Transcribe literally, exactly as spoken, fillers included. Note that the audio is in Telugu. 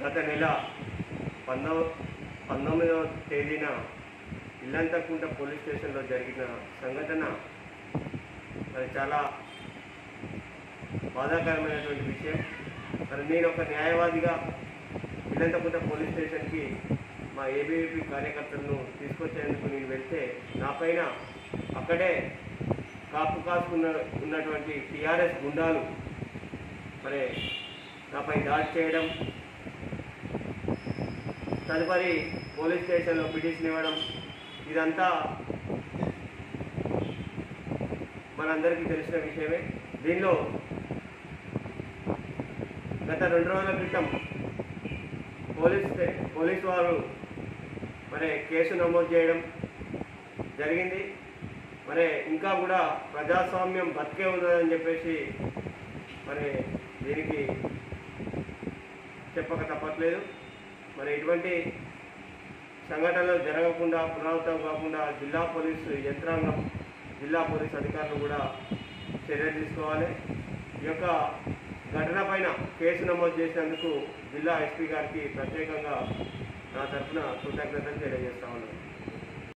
గత నెల పంతొమ్మిది పంతొమ్మిదవ తేదీన ఇల్లంతకుంట పోలీస్ స్టేషన్లో జరిగిన సంఘటన మరి చాలా బాధాకరమైనటువంటి విషయం. మరి నేను ఒక న్యాయవాదిగా ఇల్లంతకుంట పోలీస్ స్టేషన్కి మా ఏబీవీపీ కార్యకర్తలను తీసుకొచ్చేందుకు నేను వెళ్తే నా పైన అక్కడే కాపు కాసుకున్న ఉన్నటువంటి టీఆర్ఎస్ గుండాలు మరి నాపై దాడి చేయడం, తదుపరి పోలీస్ స్టేషన్లో పిటిషన్ ఇవ్వడం, ఇదంతా మనందరికీ తెలిసిన విషయమే. దీనిలో గత రెండు రోజుల క్రితం పోలీస్ పోలీస్ వారు మరి కేసు నమోదు చేయడం జరిగింది. మరి ఇంకా కూడా ప్రజాస్వామ్యం బతికే ఉన్నదని చెప్పేసి మరి దీనికి చెప్పక తప్పట్లేదు. మరి ఇటువంటి సంఘటనలు జరగకుండా పునరావృతం కాకుండా జిల్లా పోలీసు యంత్రాంగం, జిల్లా పోలీసు అధికారులు కూడా చర్యలు తీసుకోవాలి. ఈ యొక్క ఘటన పైన కేసు నమోదు చేసినందుకు జిల్లా ఎస్పీ గారికి ప్రత్యేకంగా నా తరఫున కృతజ్ఞతలు తెలియజేస్తా ఉన్నాను.